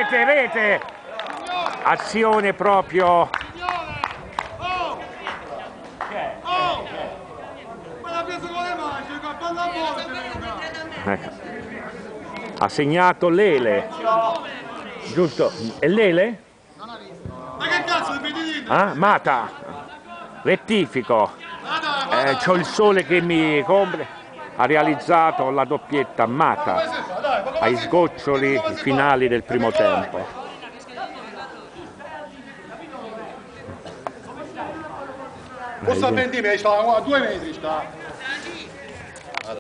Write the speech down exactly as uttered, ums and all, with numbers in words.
rete, rete! Azione proprio... Ecco. Ha segnato Lele, giusto? È Lele? Ma che cazzo mi vedi? Ah, Mata, rettifico, eh, c'ho il sole che mi copre, ha realizzato la doppietta Mata ai sgoccioli finali del primo tempo. Posso venti metri, sta a due metri sta.